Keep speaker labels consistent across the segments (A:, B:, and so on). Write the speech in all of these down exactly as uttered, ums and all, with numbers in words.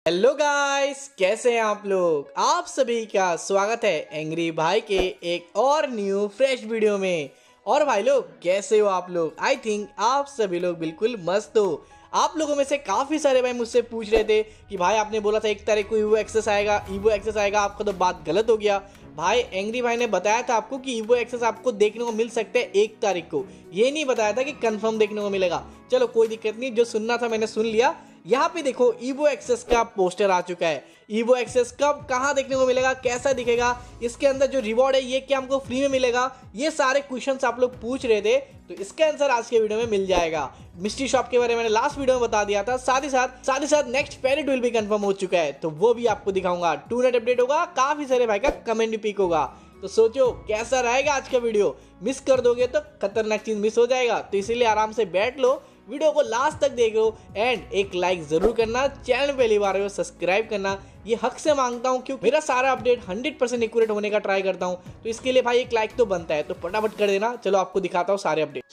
A: Hello guys, कैसे हैं आप लोग। आप सभी का स्वागत है एंग्री भाई के एक और न्यू फ्रेश वीडियो में। और भाई लोग कैसे हो आप लोग। आई थिंक आप सभी लोग बिल्कुल मस्त हो। आप लोगों में से काफी सारे भाई मुझसे पूछ रहे थे कि भाई आपने बोला था एक तारीख को ईवो एक्सेस आएगा, ईवो एक्सेस आएगा, आपका तो बात गलत हो गया। भाई एंग्री भाई ने बताया था आपको कि ईवो एक्सेस आपको देखने को मिल सकते हैं एक तारीख को, ये नहीं बताया था कि कंफर्म देखने को मिलेगा। चलो कोई दिक्कत नहीं, जो सुनना था मैंने सुन लिया। यहाँ पे देखो ईवो एक्सेस का पोस्टर आ चुका है। ईवो एक्सेस कब कहाँ देखने को मिलेगा, कैसा दिखेगा, इसके अंदर जो रिवॉर्ड है ये क्या हमको फ्री में मिलेगा, ये सारे क्वेश्चंस आप लोग पूछ रहे थे, तो इसका आंसर आज के वीडियो में मिल जाएगा। मिस्ट्री शॉप के बारे में मैंने लास्ट वीडियो में बता दिया था। साथ ही साथ साथ ही साथ नेक्स्ट पैरेट विल भी कंफर्म हो चुका है, तो वो भी आपको दिखाऊंगा। टू नेट अपडेट होगा, काफी सारे भाई का कमेंट भी पिक होगा। तो सोचो कैसा रहेगा आज का वीडियो। मिस कर दोगे तो खतरनाक चीज मिस हो जाएगा, तो इसीलिए आराम से बैठ लो, वीडियो को लास्ट तक देखो एंड एक लाइक जरूर करना। चैनल पहली बार हो सब्सक्राइब करना, ये हक से मांगता हूँ क्योंकि मेरा सारा अपडेट हंड्रेड परसेंट एक्यूरेट होने का ट्राई करता हूँ, तो इसके लिए भाई एक लाइक तो बनता है, तो फटाफट कर देना। चलो आपको दिखाता हूँ सारे अपडेट।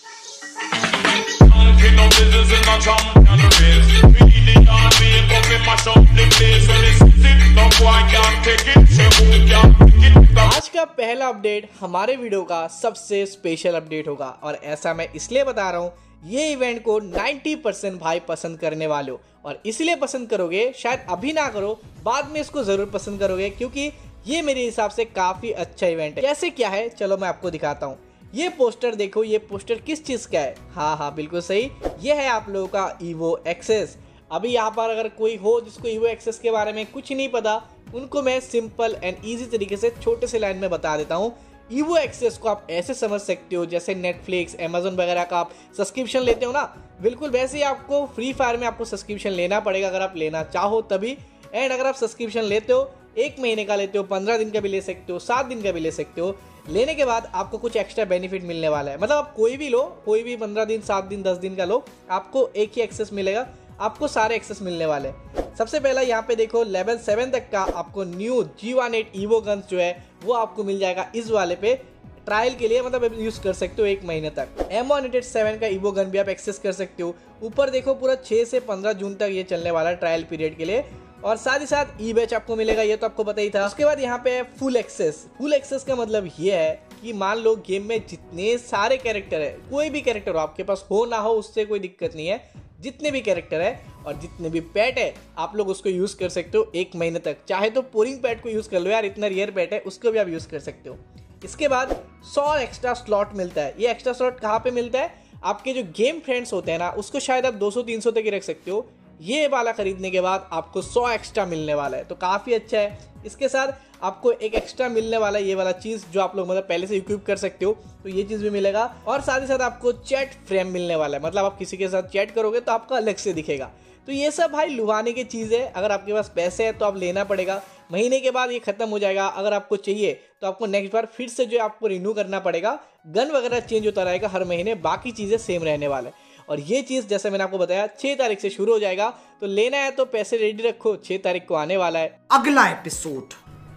A: आज का पहला अपडेट हमारे वीडियो का सबसे स्पेशल अपडेट होगा, और ऐसा मैं इसलिए बता रहा हूँ, ये इवेंट को नब्बे परसेंट भाई पसंद करने वाले हो, और इसलिए पसंद करोगे, शायद अभी ना करो, बाद में इसको जरूर पसंद करोगे, क्योंकि ये मेरे हिसाब से काफी अच्छा इवेंट है। कैसे क्या है चलो मैं आपको दिखाता हूँ। ये पोस्टर देखो, ये पोस्टर किस चीज का है। हाँ हाँ बिल्कुल सही, ये है आप लोगों का ईवो एक्सेस। अभी यहाँ पर अगर कोई हो जिसको ईवो एक्सेस के बारे में कुछ नहीं पता, उनको मैं सिंपल एंड इजी तरीके से छोटे से लाइन में बता देता हूँ। ईवो एक्सेस को आप ऐसे समझ सकते हो जैसे नेटफ्लिक्स, अमेजोन वगैरह का आप सब्सक्रिप्शन लेते हो ना, बिल्कुल वैसे ही आपको फ्री फायर में आपको सब्सक्रिप्शन लेना पड़ेगा, अगर आप लेना चाहो तभी। एंड अगर आप सब्सक्रिप्शन लेते हो, एक महीने का लेते हो, पंद्रह दिन का भी ले सकते हो, सात दिन का भी ले सकते हो, लेने के बाद आपको कुछ एक्स्ट्रा बेनिफिट मिलने वाला है। मतलब आप कोई भी लो, कोई भी पंद्रह दिन, सात दिन, दस दिन का लो, आपको एक ही एक्सेस मिलेगा, आपको सारे एक्सेस मिलने वाले। सबसे पहला यहाँ पे देखो लेवल सेवन तक का आपको new G one eight Evo guns जो है वो आपको मिल जाएगा इस वाले पे ट्रायल के लिए, मतलब यूज कर सकते हो एक महीने तक। M one eight eight seven का ईवो गन भी आप एक्सेस कर सकते हो। ऊपर देखो पूरा छह से पंद्रह जून तक ये चलने वाला है ट्रायल पीरियड के लिए, और साथ ही साथ ई बैच आपको मिलेगा, ये तो आपको पता ही था। उसके बाद यहाँ पे है फुल एक्सेस। फुल एक्सेस का मतलब ये है कि मान लो गेम में जितने सारे कैरेक्टर है, कोई भी कैरेक्टर हो आपके पास, हो ना हो उससे कोई दिक्कत नहीं है, जितने भी कैरेक्टर है और जितने भी पेट है आप लोग उसको यूज कर सकते हो एक महीने तक। चाहे तो पोरिंग पेट को यूज कर लो यार, इतना रेयर पेट है, उसको भी आप यूज कर सकते हो। इसके बाद सौ एक्स्ट्रा स्लॉट मिलता है। ये एक्स्ट्रा स्लॉट कहाँ पे मिलता है, आपके जो गेम फ्रेंड्स होते हैं ना, उसको शायद आप दो सौ तीन सौ तक ही रख सकते हो। ये वाला खरीदने के बाद आपको सौ एक्स्ट्रा मिलने वाला है, तो काफी अच्छा है। इसके साथ आपको एक एक्स्ट्रा मिलने वाला है ये वाला चीज, जो आप लोग मतलब पहले से इक्विप कर सकते हो, तो ये चीज भी मिलेगा। और साथ ही साथ आपको चैट फ्रेम मिलने वाला है, मतलब आप किसी के साथ चैट करोगे तो आपका अलग से दिखेगा। तो ये सब भाई लुभाने की चीज है। अगर आपके पास पैसे है तो आप लेना पड़ेगा, महीने के बाद ये खत्म हो जाएगा। अगर आपको चाहिए तो आपको नेक्स्ट बार फिर से जो है आपको रिन्यू करना पड़ेगा। गन वगैरह चेंज होता रहेगा हर महीने, बाकी चीजें सेम रहने वाले। और ये चीज जैसे मैंने आपको बताया छह तारीख से शुरू हो जाएगा, तो लेना है तो पैसे रेडी रखो, छह तारीख को आने वाला है
B: अगला एपिसोड।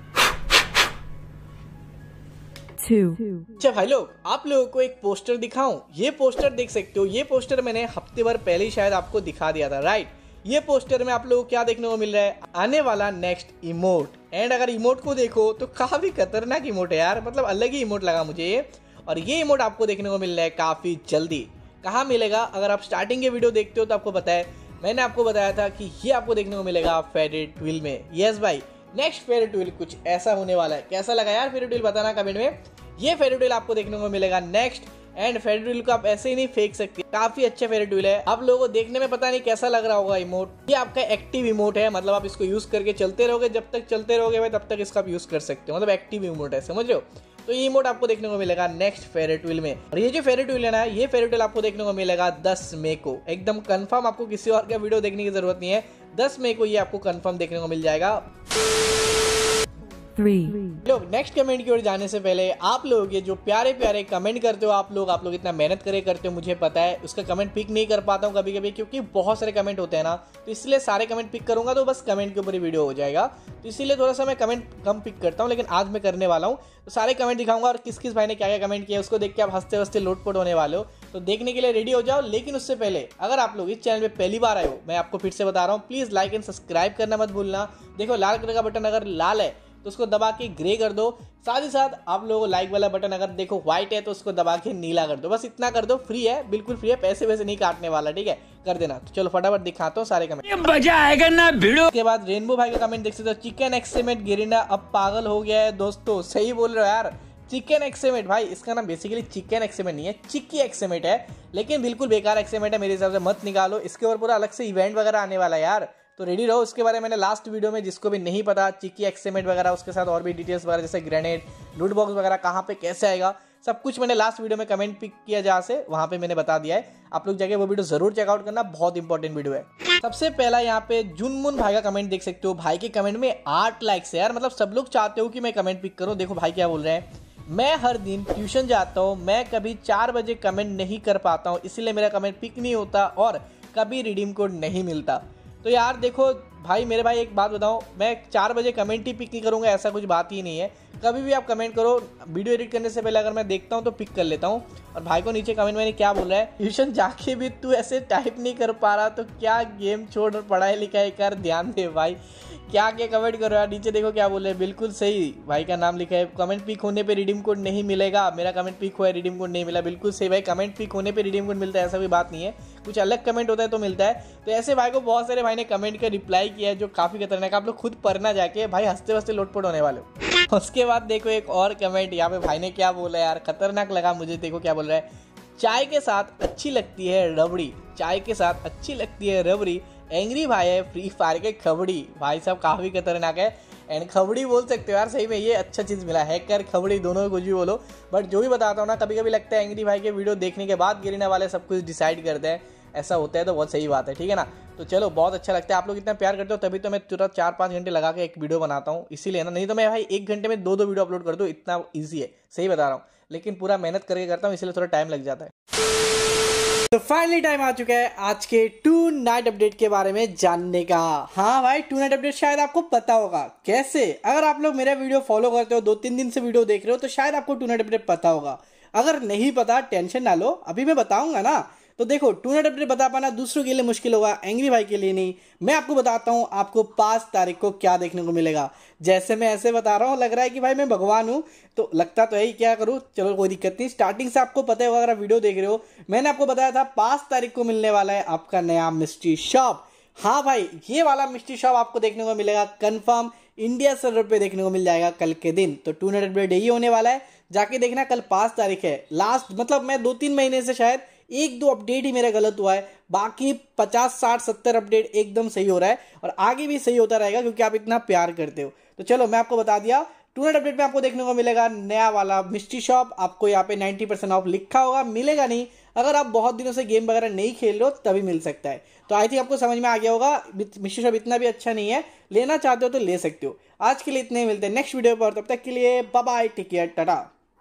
A: अच्छा भाई लोग, आप लोगों को एक पोस्टर दिखाऊं। ये पोस्टर देख सकते हो, ये पोस्टर मैंने हफ्ते भर पहले ही शायद आपको दिखा दिया था, राइट। ये पोस्टर में आप लोगों को क्या देखने को मिल रहा है, आने वाला नेक्स्ट इमोट। एंड अगर इमोट को देखो तो काफी खतरनाक इमोट है यार, मतलब अलग ही इमोट लगा मुझे ये। और ये इमोट आपको देखने को मिल रहा है काफी जल्दी। कहाँ मिलेगा, अगर आप स्टार्टिंग के वीडियो देखते हो तो आपको पता है, मैंने आपको बताया था कि ये आपको देखने को मिलेगा फेरेट विल में। यस भाई, नेक्स्ट फेरेट विल कुछ ऐसा होने वाला है। कैसा लगा यार फेरेट विल, बताना कमेंट में। ये फेरेट विल आपको देखने को मिलेगा नेक्स्ट। एंड फेरेट विल को आप ऐसे ही नहीं फेंक सकते, काफी अच्छा फेरेट विल है। आप लोगों को देखने में पता नहीं कैसा लग रहा होगा इमोट। ये आपका एक्टिव इमोट है, मतलब आप इसको यूज करके चलते रहोगे, जब तक चलते रहोगे भाई तब तक इसका आप यूज कर सकते हो, मतलब एक्टिव इमोट है, समझ रहे हो। तो ये इमोट आपको देखने को मिलेगा नेक्स्ट फेरेट विल में। और ये जो फेरेट विल है ना, ये फेरेट विल आपको देखने को मिलेगा दस मई को, एकदम कंफर्म। आपको किसी और का वीडियो देखने की जरूरत नहीं है, दस मई को ये आपको कंफर्म देखने को मिल जाएगा। लोग नेक्स्ट कमेंट की ओर जाने से पहले आप लोग ये जो प्यारे प्यारे कमेंट करते हो, आप लोग आप लोग इतना मेहनत करे करते हो, मुझे पता है। उसका कमेंट पिक नहीं कर पाता हूँ कभी कभी, क्योंकि बहुत सारे कमेंट होते हैं ना, तो इसलिए सारे कमेंट पिक करूंगा तो बस कमेंट के ऊपर ही वीडियो हो जाएगा, तो इसीलिए थोड़ा सा मैं कमेंट कम पिक करता हूँ। लेकिन आज मैं करने वाला हूँ, तो सारे कमेंट दिखाऊंगा और किस किस भाई ने क्या क्या कमेंट किया उसको देख के आप हंसते हंसते लोटपोट होने वाले हो। तो देखने के लिए रेडी हो जाओ। लेकिन उससे पहले अगर आप लोग इस चैनल पे पहली बार आए हो, मैं आपको फिर से बता रहा हूँ, प्लीज लाइक एंड सब्सक्राइब करना मत भूलना। देखो लाल कलर का बटन अगर लाल है तो उसको दबा के ग्रे कर दो, साथ ही साथ आप लोगों को लाइक वाला बटन अगर देखो व्हाइट है तो उसको दबा के नीला कर दो। बस इतना कर दो, फ्री है, बिल्कुल फ्री है, पैसे वैसे नहीं काटने वाला, ठीक है, कर देना। तो चलो फटाफट दिखाता हूँ सारे कमेंट, मजा आएगा ना वीडियो। के बाद रेनबो भाई का कमेंट देख सकते हो, चिकन एक्समेट गिरिना अब पागल हो गया है। दोस्तों सही बोल रहे हो यार, चिकन एक्समेट भाई, इसका नाम बेसिकली चिकन एक्समेट नहीं है, चिक्की एक्समेट है, लेकिन बिल्कुल बेकार एक्समेट है मेरे हिसाब से, मत निकालो। इसके ऊपर पूरा अलग से इवेंट वगैरह आने वाला है यार, तो रेडी रहो। उसके बारे में मैंने लास्ट वीडियो में, जिसको भी नहीं पता चिक्की एक्समेट वगैरह, उसके साथ और भी डिटेल्स वगैरह जैसे ग्रेनेड, लूट बॉक्स वगैरह कहाँ पे कैसे आएगा, सब कुछ मैंने लास्ट वीडियो में कमेंट पिक किया जहाँ से, वहाँ पे मैंने बता दिया है। आप लोग जाके वो वीडियो जरूर चेकआउट करना, बहुत इंपॉर्टेंट वीडियो है। सबसे पहला यहाँ पे जुनमुन भाई का कमेंट देख सकते हो। भाई के कमेंट में आठ लाइक्स है यार, मतलब सब लोग चाहते हो कि मैं कमेंट पिक करूँ। देखो भाई क्या बोल रहे हैं, मैं हर दिन ट्यूशन जाता हूँ, मैं कभी चार बजे कमेंट नहीं कर पाता हूँ, इसलिए मेरा कमेंट पिक नहीं होता और कभी रिडीम कोड नहीं मिलता। तो यार देखो भाई, मेरे भाई एक बात बताओ, मैं चार बजे कमेंट ही पिक नहीं करूँगा ऐसा कुछ बात ही नहीं है। कभी भी आप कमेंट करो, वीडियो एडिट करने से पहले अगर मैं देखता हूँ तो पिक कर लेता हूँ। और भाई को नीचे कमेंट में क्या बोल रहा है, ट्यूशन जाके भी तू ऐसे टाइप नहीं कर पा रहा तो क्या गेम छोड़ पढ़ाई लिखाई कर, ध्यान दे भाई। क्या क्या कमेंट करो यार, नीचे देखो क्या बोल रहे हैं, बिल्कुल सही, भाई का नाम लिखा है, कमेंट पिक होने पे रिडीम कोड नहीं मिलेगा। मेरा कमेंट पिक हुआ है, रिडीम कोड नहीं मिला, बिल्कुल सही भाई, कमेंट पिक होने पे रिडीम कोड मिलता है ऐसा कोई बात नहीं है, कुछ अलग कमेंट होता है तो मिलता है। तो ऐसे भाई को बहुत सारे भाई ने कमेंट का रिप्लाई किया है जो काफी खतरनाक, आप लोग खुद पढ़ना जाके, भाई हंसते हंसते लोटपोट होने वाले हो। उसके बाद देखो एक और कमेंट यहाँ पे भाई ने क्या बोला यार, खतरनाक लगा मुझे। देखो क्या बोल रहा है, चाय के साथ अच्छी लगती है रबड़ी, चाय के साथ अच्छी लगती है रबड़ी, एंग्री भाई है फ्री फायर के खबड़ी। भाई साहब काफी खतरनाक है, एंड खबड़ी बोल सकते हो यार, सही में ये अच्छा चीज मिला, हैकर खबड़ी दोनों कुछ भी बोलो, बट जो भी बताता हूँ ना, कभी कभी लगता है एंग्री भाई के वीडियो देखने के बाद गिरिना वाले सब कुछ डिसाइड करते हैं, ऐसा होता है तो बहुत सही बात है, ठीक है ना। तो चलो बहुत अच्छा लगता है, आप लोग इतना प्यार करते हो तभी तो मैं तुरंत चार पाँच घंटे लगा के एक वीडियो बनाता हूँ, इसीलिए ना, नहीं तो मैं भाई एक घंटे में दो दो वीडियो अपलोड कर दूँ, इतना ईजी है, सही बता रहा हूँ, लेकिन पूरा मेहनत करके करता हूँ इसलिए थोड़ा टाइम लग जाता है। तो फाइनली टाइम आ चुका है आज के टू नाइट अपडेट के बारे में जानने का। हाँ भाई, टू नाइट अपडेट शायद आपको पता होगा कैसे, अगर आप लोग मेरा वीडियो फॉलो करते हो, दो तीन दिन से वीडियो देख रहे हो, तो शायद आपको टू नाइट अपडेट पता होगा। अगर नहीं पता टेंशन ना लो, अभी मैं बताऊंगा ना। तो देखो टू नाइट अपडेट बता पाना दूसरों के लिए मुश्किल होगा, एंग्री भाई के लिए नहीं। मैं आपको बताता हूँ आपको पांच तारीख को क्या देखने को मिलेगा। जैसे मैं ऐसे बता रहा हूँ, लग रहा है कि भाई मैं भगवान हूँ, तो लगता तो है ही, क्या करूँ, चलो कोई दिक्कत नहीं। स्टार्टिंग से आपको पता होगा, अगर आप वीडियो देख रहे हो, मैंने आपको बताया था पांच तारीख को मिलने वाला है आपका नया मिस्ट्री शॉप। हाँ भाई, ये वाला मिस्ट्री शॉप आपको देखने को मिलेगा कंफर्म, इंडिया सर्वर पे देखने को मिल जाएगा कल के दिन। तो टू नाइट अपडेट यही होने वाला है, जाके देखना। कल पांच तारीख है, लास्ट मतलब मैं दो तीन महीने से शायद एक दो अपडेट ही मेरा गलत हुआ है, बाकी पचास साठ सत्तर अपडेट एकदम सही हो रहा है, और आगे भी सही होता रहेगा क्योंकि आप इतना प्यार करते हो। तो चलो मैं आपको बता दिया, टू नाइट अपडेट में आपको देखने को मिलेगा नया वाला मिस्ट्री शॉप। आपको यहाँ पे नाइन्टी परसेंट ऑफ लिखा होगा, मिलेगा नहीं, अगर आप बहुत दिनों से गेम वगैरह नहीं खेल रहे हो तभी मिल सकता है। तो आई थिंक आपको समझ में आ गया होगा, मिस्ट्री शॉप इतना भी अच्छा नहीं है, लेना चाहते हो तो ले सकते हो। आज के लिए इतने ही, मिलते हैं नेक्स्ट वीडियो पर, तब तक के लिए bye bye, take care, Tata.